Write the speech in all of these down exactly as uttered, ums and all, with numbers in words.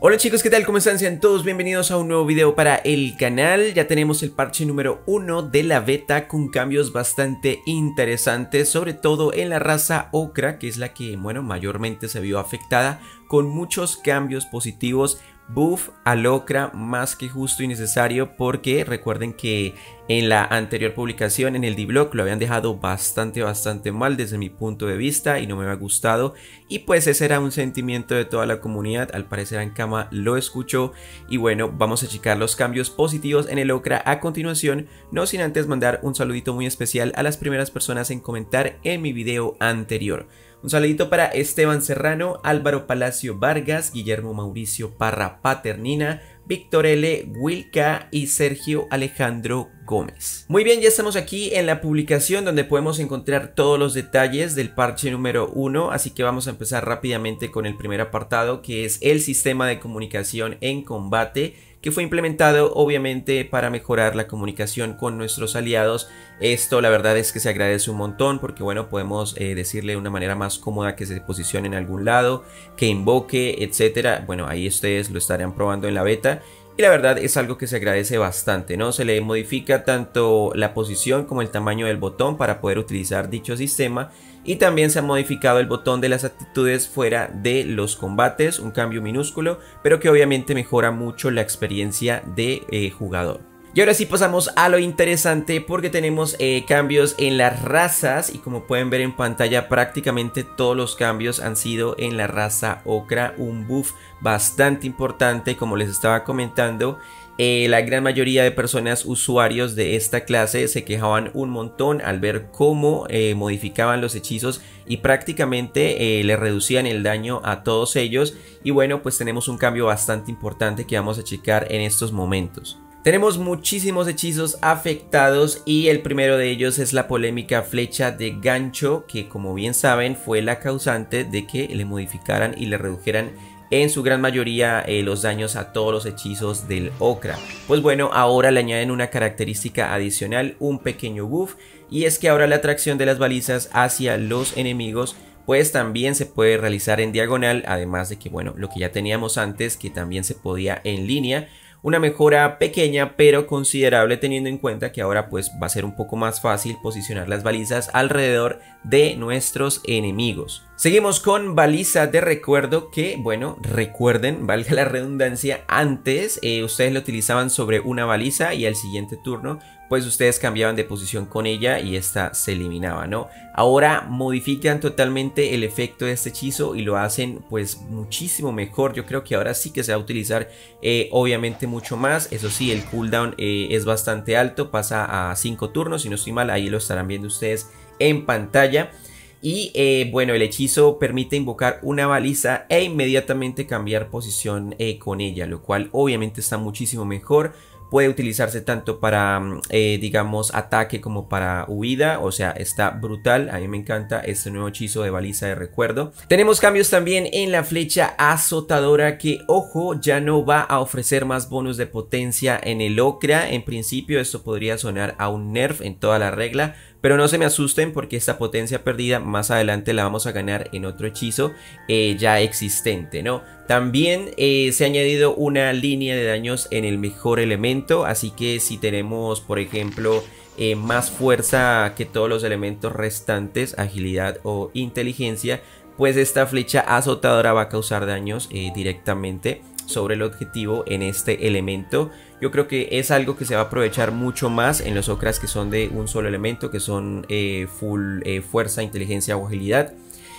Hola chicos, ¿qué tal? ¿Cómo están? Sean todos bienvenidos a un nuevo video para el canal. Ya tenemos el parche número uno de la beta con cambios bastante interesantes, sobre todo en la raza Ocra, que es la que, bueno, mayormente se vio afectada, con muchos cambios positivos. Buff al Ocra más que justo y necesario, porque recuerden que en la anterior publicación en el D-Block lo habían dejado bastante bastante mal desde mi punto de vista y no me había gustado, y pues ese era un sentimiento de toda la comunidad. Al parecer Ankama lo escuchó y bueno, vamos a checar los cambios positivos en el Ocra a continuación, no sin antes mandar un saludito muy especial a las primeras personas en comentar en mi video anterior. Un saludito para Esteban Serrano, Álvaro Palacio Vargas, Guillermo Mauricio Parra Paternina, Víctor L, Wilka y Sergio Alejandro Gómez. Muy bien, ya estamos aquí en la publicación donde podemos encontrar todos los detalles del parche número uno, así que vamos a empezar rápidamente con el primer apartado, que es el sistema de comunicación en combate, que fue implementado obviamente para mejorar la comunicación con nuestros aliados. Esto la verdad es que se agradece un montón, porque bueno, podemos eh, decirle de una manera más cómoda que se posicione en algún lado, que invoque, etcétera. Bueno, ahí ustedes lo estarán probando en la beta. Y la verdad es algo que se agradece bastante, ¿no? Se le modifica tanto la posición como el tamaño del botón para poder utilizar dicho sistema. Y también se ha modificado el botón de las actitudes fuera de los combates, un cambio minúsculo, pero que obviamente mejora mucho la experiencia de eh, jugador. Y ahora sí pasamos a lo interesante, porque tenemos eh, cambios en las razas, y como pueden ver en pantalla prácticamente todos los cambios han sido en la raza Ocra, un buff bastante importante. Como les estaba comentando, eh, la gran mayoría de personas usuarios de esta clase se quejaban un montón al ver cómo eh, modificaban los hechizos y prácticamente eh, le reducían el daño a todos ellos. Y bueno, pues tenemos un cambio bastante importante que vamos a checar en estos momentos. Tenemos muchísimos hechizos afectados y el primero de ellos es la polémica flecha de gancho, que como bien saben fue la causante de que le modificaran y le redujeran en su gran mayoría eh, los daños a todos los hechizos del Ocra. Pues bueno, ahora le añaden una característica adicional, un pequeño buff, y es que ahora la atracción de las balizas hacia los enemigos pues también se puede realizar en diagonal, además de que bueno, lo que ya teníamos antes, que también se podía en línea. Una mejora pequeña pero considerable, teniendo en cuenta que ahora pues va a ser un poco más fácil posicionar las balizas alrededor de nuestros enemigos. Seguimos con baliza de recuerdo, que bueno, recuerden, valga la redundancia, antes eh, ustedes la utilizaban sobre una baliza y al siguiente turno pues ustedes cambiaban de posición con ella y esta se eliminaba, ¿no? Ahora modifican totalmente el efecto de este hechizo y lo hacen pues muchísimo mejor. Yo creo que ahora sí que se va a utilizar eh, obviamente mucho más. Eso sí, el cooldown eh, es bastante alto, pasa a cinco turnos, si no estoy mal, ahí lo estarán viendo ustedes en pantalla. Y eh, bueno, el hechizo permite invocar una baliza e inmediatamente cambiar posición eh, con ella, lo cual obviamente está muchísimo mejor. Puede utilizarse tanto para, eh, digamos, ataque como para huida. O sea, está brutal. A mí me encanta este nuevo hechizo de baliza de recuerdo. Tenemos cambios también en la flecha azotadora, que, ojo, ya no va a ofrecer más bonus de potencia en el Ocra. En principio esto podría sonar a un nerf en toda la regla, pero no se me asusten, porque esta potencia perdida más adelante la vamos a ganar en otro hechizo eh, ya existente, ¿no? También eh, se ha añadido una línea de daños en el mejor elemento, así que si tenemos, por ejemplo, eh, más fuerza que todos los elementos restantes, agilidad o inteligencia, pues esta flecha azotadora va a causar daños eh, directamente sobre el objetivo en este elemento. Yo creo que es algo que se va a aprovechar mucho más en los Ocras que son de un solo elemento, que son eh, full eh, fuerza, inteligencia o agilidad.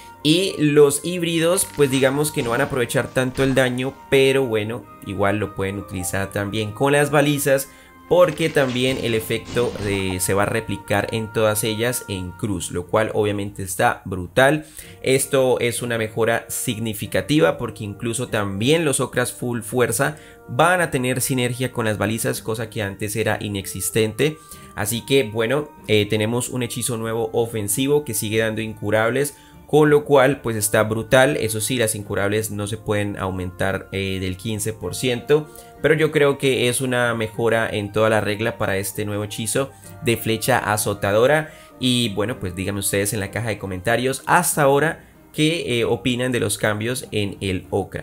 Y los híbridos pues digamos que no van a aprovechar tanto el daño, pero bueno, igual lo pueden utilizar también con las balizas, porque también el efecto de, se va a replicar en todas ellas en cruz, lo cual obviamente está brutal. Esto es una mejora significativa, porque incluso también los Ocras full fuerza van a tener sinergia con las balizas, cosa que antes era inexistente. Así que bueno, eh, tenemos un hechizo nuevo ofensivo que sigue dando incurables, con lo cual pues está brutal. Eso sí, las incurables no se pueden aumentar eh, del quince por ciento, pero yo creo que es una mejora en toda la regla para este nuevo hechizo de flecha azotadora. Y bueno, pues díganme ustedes en la caja de comentarios hasta ahora qué eh, opinan de los cambios en el Ocra.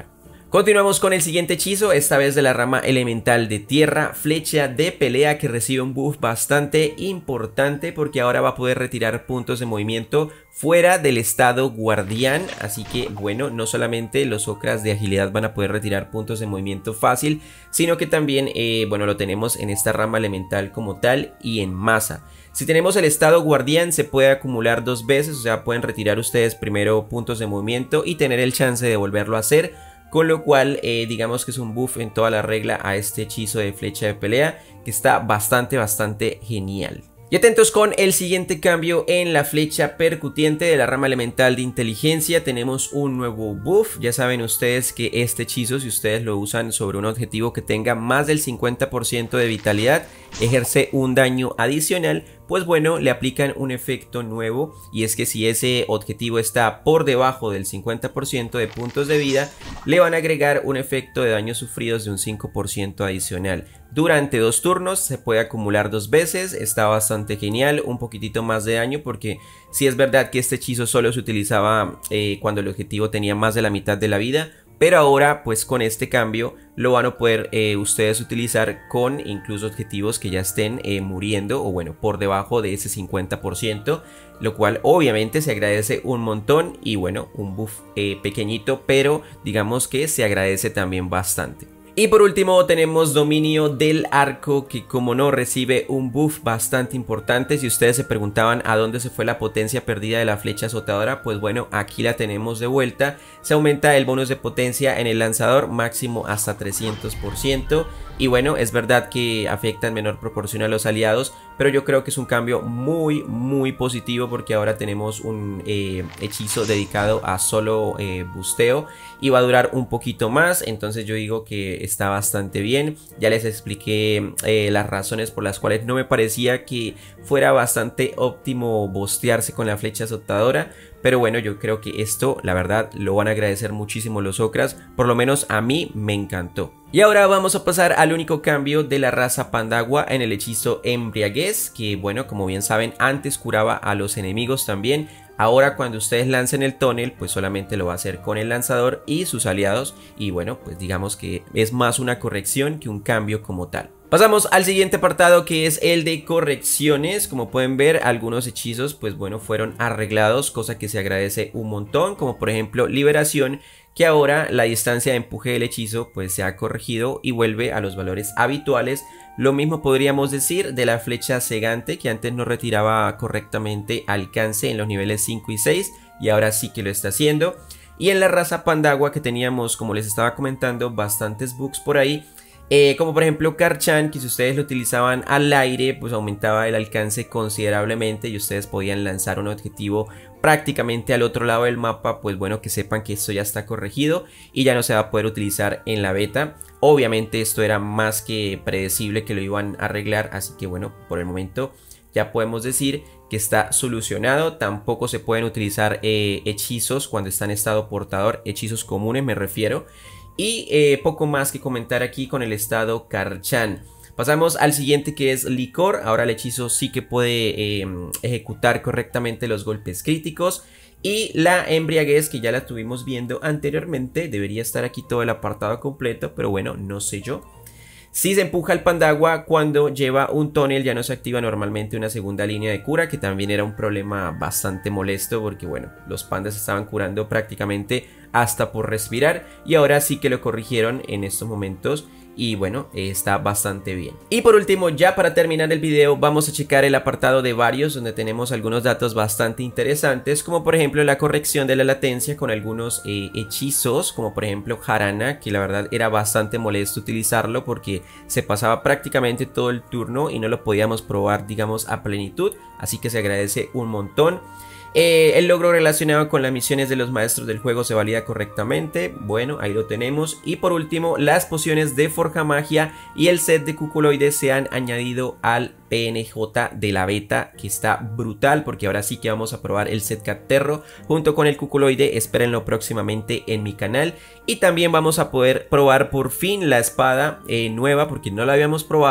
Continuamos con el siguiente hechizo, esta vez de la rama elemental de tierra, flecha de pelea, que recibe un buff bastante importante porque ahora va a poder retirar puntos de movimiento fuera del estado guardián. Así que bueno, no solamente los Okras de agilidad van a poder retirar puntos de movimiento fácil, sino que también eh, bueno, lo tenemos en esta rama elemental como tal y en masa. Si tenemos el estado guardián se puede acumular dos veces, o sea pueden retirar ustedes primero puntos de movimiento y tener el chance de volverlo a hacer. Con lo cual eh, digamos que es un buff en toda la regla a este hechizo de flecha de pelea, que está bastante bastante genial. Y atentos con el siguiente cambio en la flecha percutiente de la rama elemental de inteligencia. Tenemos un nuevo buff. Ya saben ustedes que este hechizo, si ustedes lo usan sobre un objetivo que tenga más del cincuenta por ciento de vitalidad, ejerce un daño adicional. Pues bueno, le aplican un efecto nuevo, y es que si ese objetivo está por debajo del cincuenta por ciento de puntos de vida, le van a agregar un efecto de daños sufridos de un cinco por ciento adicional. Durante dos turnos se puede acumular dos veces, está bastante genial, un poquitito más de daño porque si es verdad que este hechizo solo se utilizaba eh, cuando el objetivo tenía más de la mitad de la vida. Pero ahora pues con este cambio lo van a poder eh, ustedes utilizar con incluso objetivos que ya estén eh, muriendo o bueno por debajo de ese cincuenta por ciento. Lo cual obviamente se agradece un montón y bueno un buff eh, pequeñito, pero digamos que se agradece también bastante. Y por último tenemos dominio del arco, que como no recibe un buff bastante importante. Si ustedes se preguntaban a dónde se fue la potencia perdida de la flecha azotadora, pues bueno, aquí la tenemos de vuelta. Se aumenta el bonus de potencia en el lanzador máximo hasta trescientos por ciento. Y bueno, es verdad que afecta en menor proporción a los aliados, pero yo creo que es un cambio muy muy positivo porque ahora tenemos un eh, hechizo dedicado a solo eh, busteo y va a durar un poquito más. Entonces yo digo que está bastante bien. Ya les expliqué eh, las razones por las cuales no me parecía que fuera bastante óptimo bustearse con la flecha azotadora. Pero bueno, yo creo que esto, la verdad, lo van a agradecer muchísimo los Okras. Por lo menos a mí me encantó. Y ahora vamos a pasar al único cambio de la raza Pandagua en el hechizo Embriaguez. Que bueno, como bien saben, antes curaba a los enemigos también. Ahora cuando ustedes lancen el tonel, pues solamente lo va a hacer con el lanzador y sus aliados. Y bueno, pues digamos que es más una corrección que un cambio como tal. Pasamos al siguiente apartado, que es el de correcciones. Como pueden ver, algunos hechizos pues bueno fueron arreglados, cosa que se agradece un montón, como por ejemplo Liberación, que ahora la distancia de empuje del hechizo pues se ha corregido y vuelve a los valores habituales. Lo mismo podríamos decir de la flecha cegante, que antes no retiraba correctamente alcance en los niveles cinco y seis y ahora sí que lo está haciendo. Y en la raza Pandagua, que teníamos, como les estaba comentando, bastantes bugs por ahí. Eh, como por ejemplo Karchan, que si ustedes lo utilizaban al aire pues aumentaba el alcance considerablemente y ustedes podían lanzar un objetivo prácticamente al otro lado del mapa. Pues bueno, que sepan que esto ya está corregido y ya no se va a poder utilizar en la beta. Obviamente esto era más que predecible que lo iban a arreglar, así que bueno, por el momento ya podemos decir que está solucionado. Tampoco se pueden utilizar eh, hechizos cuando está en estado portador, hechizos comunes me refiero. Y eh, poco más que comentar aquí con el estado Karchan. Pasamos al siguiente, que es Licor. Ahora el hechizo sí que puede eh, ejecutar correctamente los golpes críticos. Y la Embriaguez, que ya la estuvimos viendo anteriormente. Debería estar aquí todo el apartado completo, pero bueno, no sé yo. Si se empuja el Pandagua cuando lleva un tonel, ya no se activa normalmente una segunda línea de cura, que también era un problema bastante molesto porque bueno, los pandas estaban curando prácticamente hasta por respirar, y ahora sí que lo corrigieron en estos momentos y bueno, eh, está bastante bien. Y por último, ya para terminar el video, vamos a checar el apartado de varios, donde tenemos algunos datos bastante interesantes, como por ejemplo la corrección de la latencia con algunos eh, hechizos, como por ejemplo Jarana, que la verdad era bastante molesto utilizarlo porque se pasaba prácticamente todo el turno y no lo podíamos probar, digamos, a plenitud, así que se agradece un montón. Eh, el logro relacionado con las misiones de los maestros del juego se valida correctamente. Bueno, ahí lo tenemos. Y por último, las pociones de Forja Magia y el set de Cuculoide se han añadido al P N J de la beta, que está brutal porque ahora sí que vamos a probar el set Caterro junto con el Cuculoide. Espérenlo próximamente en mi canal. Y también vamos a poder probar por fin la espada eh, nueva, porque no la habíamos probado.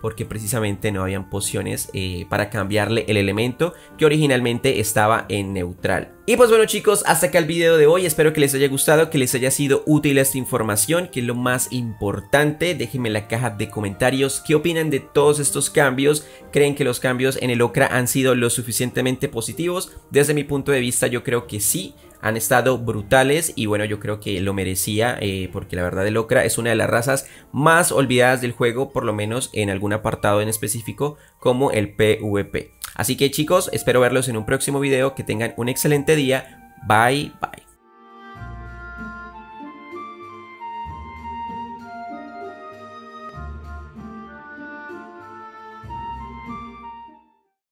porque precisamente no habían pociones eh, para cambiarle el elemento que originalmente estaba en neutral. Y pues bueno chicos, hasta acá el video de hoy, espero que les haya gustado, que les haya sido útil esta información, que es lo más importante. Déjenme en la caja de comentarios qué opinan de todos estos cambios. ¿Creen que los cambios en el Okra han sido lo suficientemente positivos? Desde mi punto de vista yo creo que sí, han estado brutales y bueno, yo creo que lo merecía eh, porque la verdad el Okra es una de las razas más olvidadas del juego, por lo menos en algún apartado en específico como el PvP. Así que chicos, espero verlos en un próximo video, que tengan un excelente día, bye bye.